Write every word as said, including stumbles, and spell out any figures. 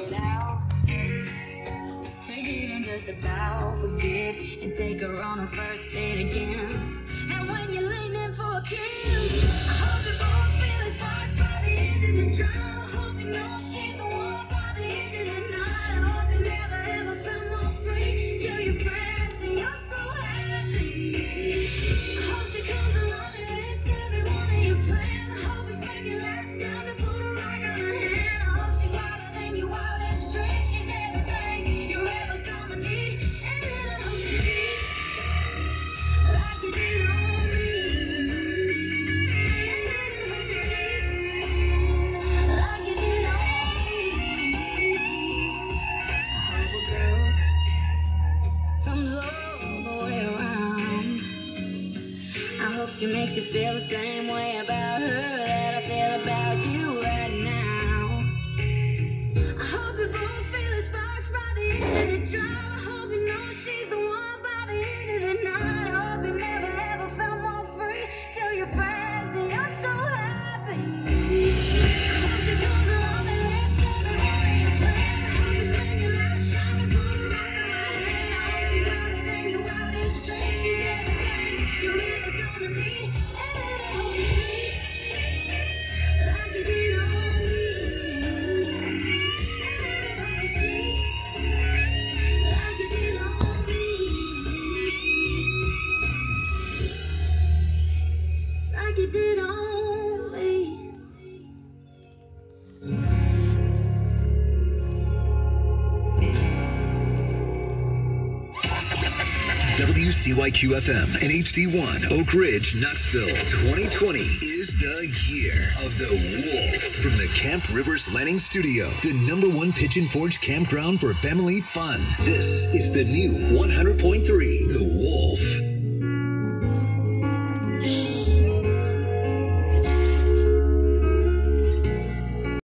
it out. Forgive and just about forgive and take her on a first date again. And when you're leaning for a kiss, I hope you both feel his sparks by the end of the drive. I hope you know she's the one by the end of the night. I hope you never ever felt more free. Tell your friends that you're so happy. I hope she comes along and hits every one of your plans. I hope it's making last time to put a rock on her hand. I hope she's wilder than your wildest dreams. She's everything you're ever gonna need. And then I hope she cheats like you did on me. And then I hope she cheats like you did on me. I hope a ghost comes all the way around. I hope she makes you feel the same way about her that I feel about you right now. I hope you both feel the sparks by the end of the drive. I hope you know she's the one by the end of the night. I hope you never ever felt more free. Tell your friends that you're so happy. I hope she comes along and hits every one of your plans. I hope it's making last time to put a rock on her hand. I hope she's louder than your wildest dreams. She's everything you're ever gonna need. And then I hope she treats like you did on me. And then I hope she treats like you did on me. Like you did on me. W C Y Q F M and H D one Oak Ridge, Knoxville. twenty twenty is the year of the Wolf. From the Camp Rivers Landing Studio, the number one Pigeon Forge campground for family fun. This is the new one hundred point three The Wolf.